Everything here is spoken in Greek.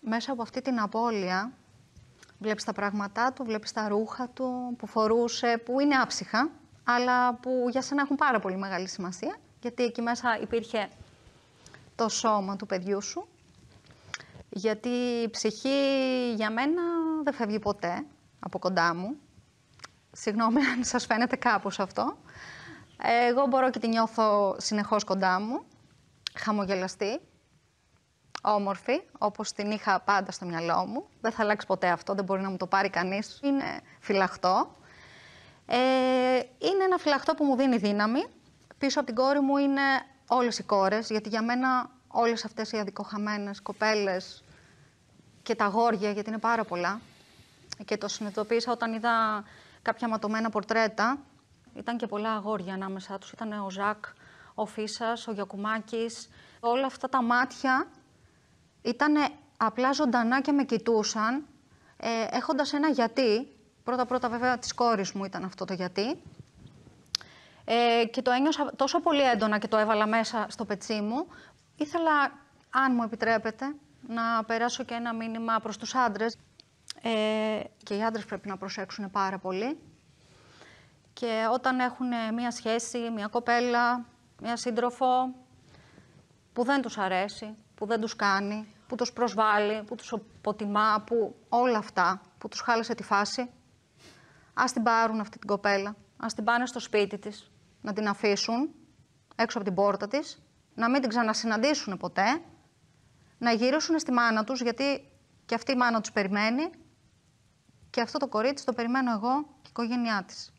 μέσα από αυτή την απώλεια βλέπεις τα πράγματά του, βλέπεις τα ρούχα του που φορούσε, που είναι άψυχα, αλλά που για σένα έχουν πάρα πολύ μεγάλη σημασία, γιατί εκεί μέσα υπήρχε το σώμα του παιδιού σου, γιατί η ψυχή για μένα δεν φεύγει ποτέ από κοντά μου. Συγγνώμη αν σας φαίνεται κάπως αυτό. Εγώ μπορώ και τη νιώθω συνεχώς κοντά μου, χαμογελαστή, όμορφη, όπως την είχα πάντα στο μυαλό μου. Δεν θα αλλάξει ποτέ αυτό, δεν μπορεί να μου το πάρει κανείς. Είναι φυλαχτό. Είναι ένα φυλαχτό που μου δίνει δύναμη. Πίσω από την κόρη μου είναι όλες οι κόρες, γιατί για μένα όλες αυτές οι αδικοχαμένες κοπέλες και τα αγόρια, γιατί είναι πάρα πολλά, και το συνειδητοποίησα όταν είδα κάποια ματωμένα πορτρέτα, ήταν και πολλά αγόρια ανάμεσά τους. Ήταν ο Ζακ, ο Φίσας, ο Γιακουμάκης. Όλα αυτά τα μάτια ήταν απλά ζωντανά και με κοιτούσαν, έχοντας ένα γιατί. Πρώτα-πρώτα βέβαια της κόρης μου ήταν αυτό το γιατί. Και το ένιωσα τόσο πολύ έντονα και το έβαλα μέσα στο πετσί μου. Ήθελα, αν μου επιτρέπετε, να περάσω και ένα μήνυμα προς τους άντρες. Και οι άντρες πρέπει να προσέξουν πάρα πολύ. Και όταν έχουν μία σχέση, μία κοπέλα, μία σύντροφο που δεν τους αρέσει, που δεν τους κάνει, που τους προσβάλλει, που τους αποτιμά, που όλα αυτά, που τους χάλασε τη φάση, ας την πάρουν αυτή την κοπέλα, ας την πάνε στο σπίτι της, να την αφήσουν έξω από την πόρτα της, να μην την ξανασυναντήσουν ποτέ, να γυρίσουν στη μάνα τους, γιατί και αυτή η μάνα τους περιμένει και αυτό το κορίτσι το περιμένω εγώ και η οικογένειά της.